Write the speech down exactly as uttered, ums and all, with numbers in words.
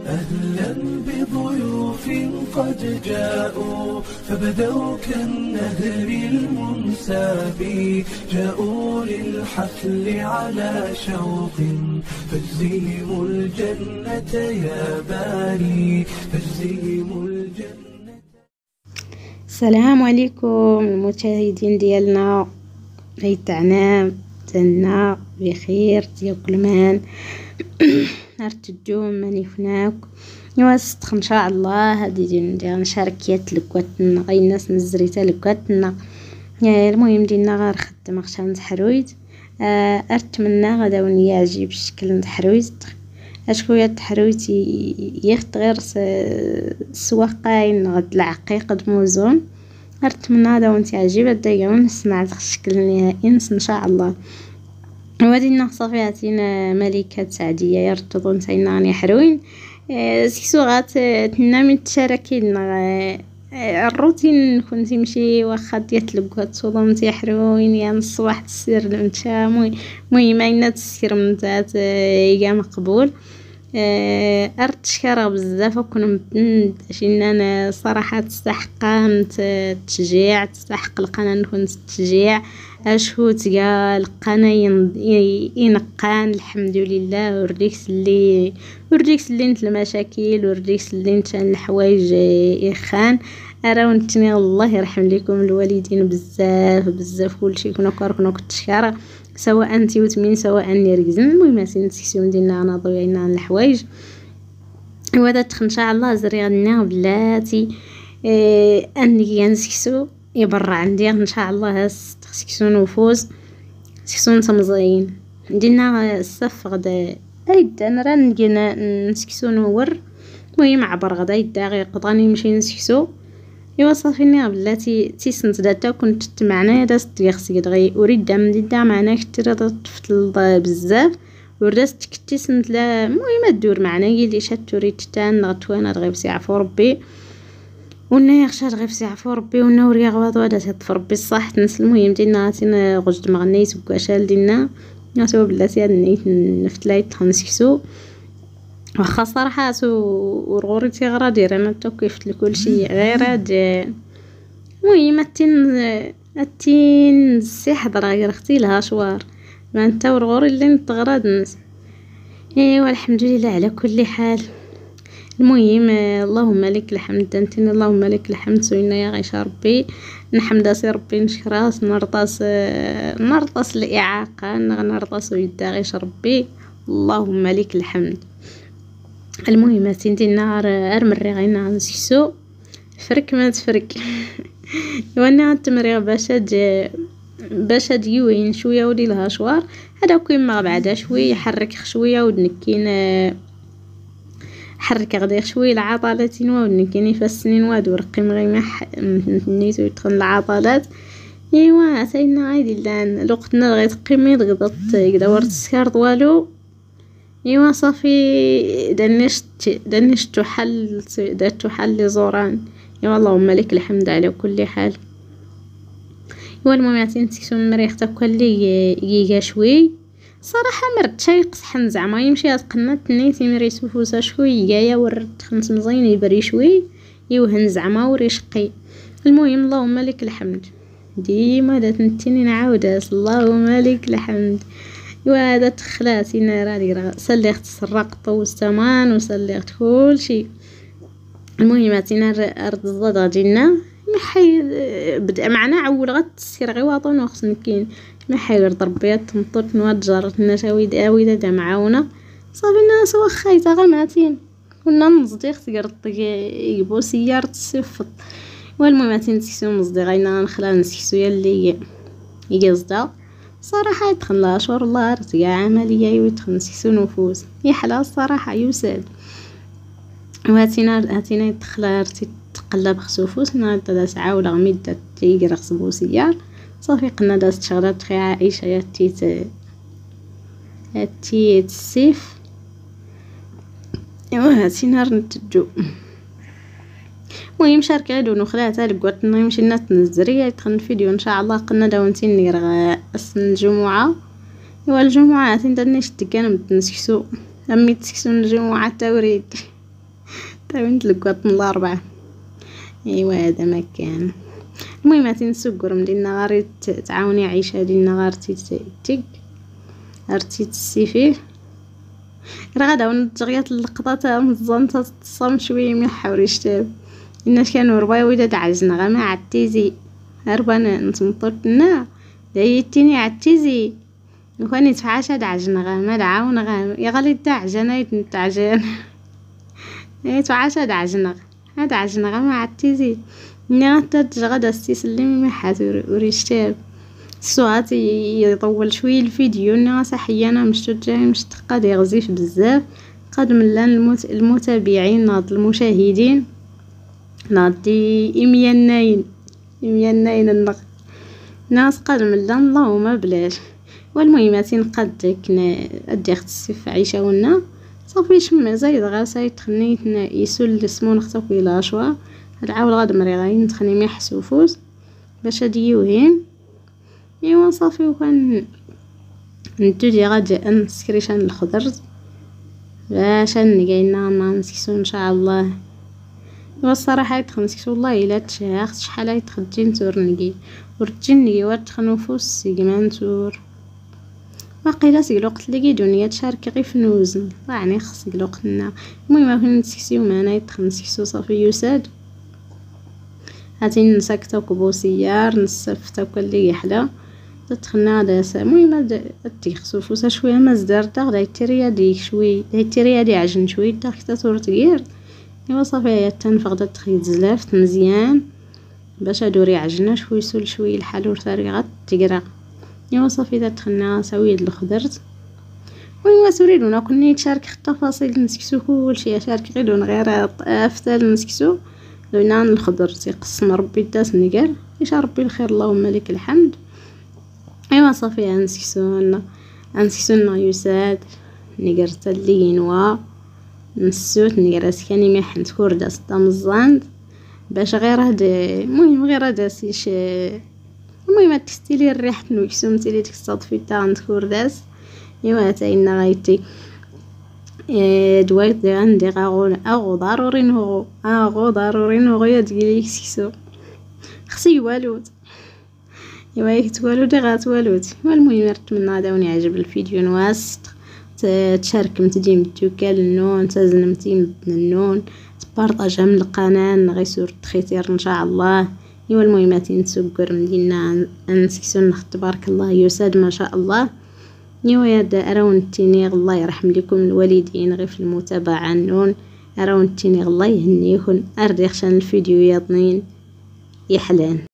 أهلا بضيوف قد جاءوا فبدوا كالنهر المنساب، جاءوا للحفل على شوق فاجزهم الجنة يا باري، فاجزهم الجنة. السلام عليكم المشاهدين ديالنا، عيد عام تنا بخير ديال كل مان نرتجو ماني فناك يواسط ان شاء الله. هادي ندير شاركيات لكواتنا غير الناس نزريتا لكواتنا. المهم ديالنا غير خدمه خشان تحرويت آه اتمنى غدا ونياجي بشكل تحرويت اشكويا تحرويت يخت غير سواقين غد العقيق دموزون. اتمنى هذا وانت عجيبه دايما نسمع الشكل النهائي ان شاء الله. وهادي صافي عطينا ملكه سعديه يرتضون نتاينا راني حروين سيسو غات تنامي تشاركي لنا الروتين كنتي مشي واخا ديت لكوات صومتي حروين يا الصباح تسير المشا المهم عينا تسير مزات يا مقبول. ارت شكرا بزاف وكون شين انا صراحه تستحق التشجيع، تستحق القناه نكون تشجيع اشهو تلقى القناه ينقان الحمد لله. وريكس اللي وريكس اللي انت المشاكل وريكس اللي انت الحوايج يخان اراو نتني الله يرحم لكم الوالدين بزاف بزاف كلشي كنا كاركنا كتشكر سواء انت وتمين سواء نركزن. المهم سيسيون ديالنا انا ضوينا الحوايج وهذا ان شاء الله زري غننا بلاتي إيه اني نسكسو يبرع عندي ان شاء الله سكسو نفوز سكسو تمزين دينا الصف غدا ايد انا راه نجينا نسكسو نور. المهم عبر غدا يداغي قطاني نمشي نسكسو ايوا صافيني بلاتي تيسنت داتا كنت معنا دازت ديال دغي اريد دام ديدا معنا كثر طفت بزاف ورست كنتي سنت لا. المهم تدور معنا قال شات تريد تان غتوانا دغي بسي عفو ربي ونا يخشى دغي بسي عفو ربي ونا وريا غواض ودا تطف ربي الصح تنس. المهم دينا عطينا غجد مغنيت وكاشال دينا ناسو بلاتي نيت نفتلايت تنسكسو واخا صراحه ورغوريتي غرا دايره انا تا كيفت لكل شيء غير هاد. المهم التين التين السي حضر غير اختي لها شوار ما انت ورغوري اللي نتغرد نس. ايوا الحمد لله على كل حال. المهم اللهم لك الحمد انت اللهم لك الحمد سوينا يا غيش ربي نحمد سي ربي نشكراس نرطاس نرطاس الاعاقه نرطاس ويدا غيش ربي اللهم لك الحمد. المهم تندي النهار ارمري غينا نسكسو فرك ما تفرك وانا تمري باش هاد باش هاد يوين شويه ودي لها شوار هذا كوين ما بعدا شويه يحرك شويه ودنكين حرك غدا شويه العضلات ودنكين يفسنين واد ورقي غير نيتو يدخل العضلات. ايوا سيدنا عادي لان لوقتنا غير تقيمي ضغطت كدا ورت السكر طوالو. ايوا صافي دنشت دنشت حل درت حل زوران. ايوا اللهم لك الحمد على كل حال. ايوا المهم عطيني سكسون مريخ تاكل لي يجا شوي صراحه مرت شي قصحن زعما يمشي تقنات نيتي مري سفوسه شويه يا ورد خمس مزين يبري شوي يوهن زعما وريشقي. المهم اللهم لك الحمد ديما دات نتيني نعاودها اللهم لك الحمد. وهذا تخلاتي نارا سليخت السراق طوز تمان وسليخت كل شيء. المهم عطينا ارض الزضا ديالنا ما حي بدا معنا عول غت السير غي واطون وخصنا كاين ما حير ضربيات تمطط نواد جارت لنا شاويد اويده دا معاونه صافي الناس واخا يتا غا ماتين كنا نصديق تقرط يجيبو سياره الصفط. والمهم عطينا سكسو نصدي غينا نخلا نسكسو يلي يقصدا صراحه يدخل لها شهور الله رتقا عمليه يدخل نسكسو نفوس يحلى الصراحه يوساد. وهاتينا هاتينا يدخل رتي تقلب خسوفوس نادا دا ساعه ولا غميد تيقرا خصبو سيار صافي قلنا دازت شغلات خي عائشه يا تيت تيت السيف. ايوا هاتينا نتجو. المهم شارك عيدو نخلاتها لقوتنا يمشينا تنزري يدخل الفيديو ان شاء الله قلنا داونتين نير اسن الجمعه. ايوا الجمعه تندنيش تكان متنسكسو امي تسكسو الجمعه توريد طاوين تلقات من الاربعه. ايوا هذا ما كان. المهم تنسو قرم ديالنا غير تعاوني عيشه ديالنا غير تيك ارتي تسي فيه راه غدا ونتغيات اللقطه مزنطه تصم شويه من حوريش تاب الناس كانوا ربايا ولاد عجنا غا ما عتيزي هربان نتمطرنا دايتيني عتيزي وكان يتفعاش هاد عجنا غا ما دعاون غا يا غالي تاع عجنا يتعجن يتفعاش هاد عجنا هاد عجنا غا ما عتيزي ني غتا غدا استسلمي ما حاتور وريشتاب السواتي يطول شويه الفيديو ني صحيه انا مش جاي مش قاد يغزيف بزاف قد من المت... المتابعين ناض المشاهدين ناضي إميانين إميانين النق ناس قد من اللهم بلاش. والمهمتين قد كنا ادي اختسف عيشه ونا صافي شم زايد غا سايت خنيت يسول السمون اختفي لاشوا العاول غاد مري غاين تخني ما يحسوفوس باش هادي وهين ايوا صافي وكان نتودي غاد نسكريشان الخضر باش نقينا ما نسكسو ان شاء الله. والصراحه يتخنسكس والله الا تشاخ شحال يتخدين تور نقي ورتجني وتخنوفوس سيغمان تور باقي سيق الوقت لقي دنيا تشارك غير في نوزن يعني خص الوقتنا. المهم كنا نسكسيو معنا يتخنسكسو صافي يساد هاتين نسكتو كبوسيار نسفتو كل يحلى تدخلنا هذا المهم تيخسو فوسا شويه ما زدرت غدا يتريا ديك شوي يتريا دي عجن شوي داك تور تغير ايوا صافي هي تنفقد تخيط زلافت مزيان باش ادوري عجنه شوي سول شوي الحلول ثاري غات تقرا ايوا صافي دخلنا سويد الخضرت ويوا سوريدونا كنا نشارك التفاصيل نسكسو كلشي شارك غير غير افتال نسكسو لونا الخضر تيقسم ربي داس نقال ايش ربي الخير اللهم لك الحمد. ايوا صافي نسكسونا نسكسونا يساد نقرت اللينوا نسوت نقرس كاني ما حنت كوردا ستامزاند باش غير هاد المهم غير هذا سيش المهم تستيلي الريحه نوكسوم تيلي تكصاد في تاع كورداس. ايوا تاينا غايتي ا دويت عندي غاغون او ضروري نو اه ضروري نو يا ديالي كسكسو خصي والود ايوا يتوالو دي غاتوالوت. والمهم نتمنى داوني عجب الفيديو نواس تشارك متدي متوكل النون تزنمتي من النون تبارطاجها من القناه غير صور تخيتير ان شاء الله. ايوا المهمات نسكر مدينا نسكسو تبارك الله يساد ما شاء الله. ايوا يا اراون التينيغ الله يرحم لكم الوالدين غير في المتابعه النون اراون التينيغ الله يهنيكم اردي خشان الفيديو يا طنين يحلان.